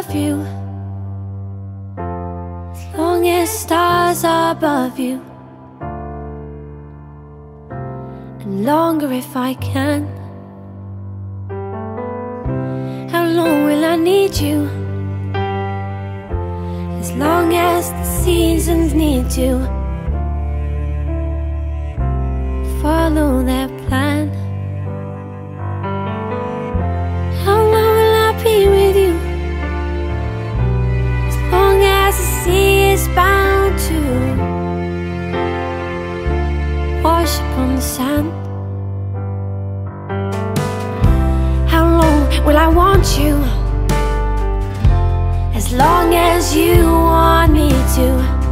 love you, as long as stars are above you, and longer if I can. How long will I need you? As long as the seasons need to follow their plan. How long will I be with you? As long as the sea is bound to wash upon the sand. How long will I want you? As long as you want me to,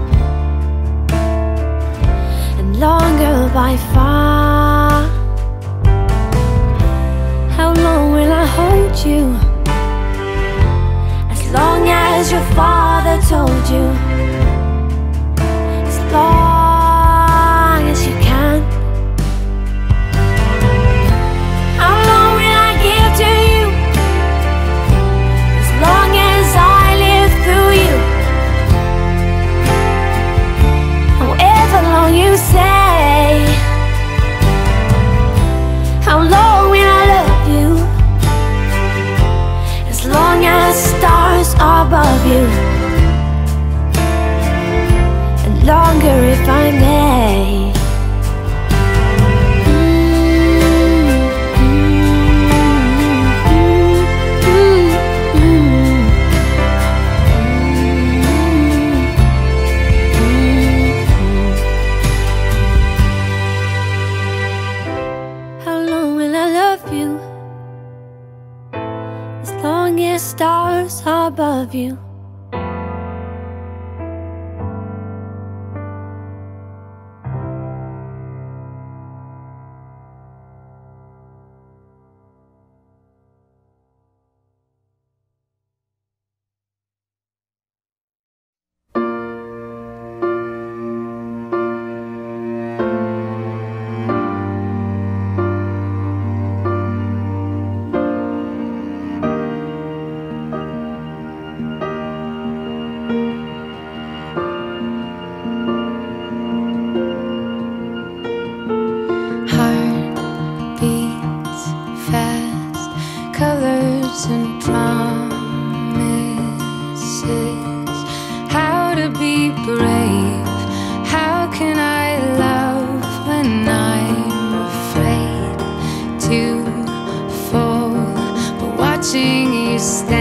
and longer by far. How long will I hold you? As long as your father told you, as long as you can. How long will I give to you? As long as I live through you. However long you say. How long will I love you? As long as stars are above you, and longer if I may. How long will I love you? As long as stars are above you. Colors and promises, how to be brave, how can I love when I'm afraid to fall, but watching you stand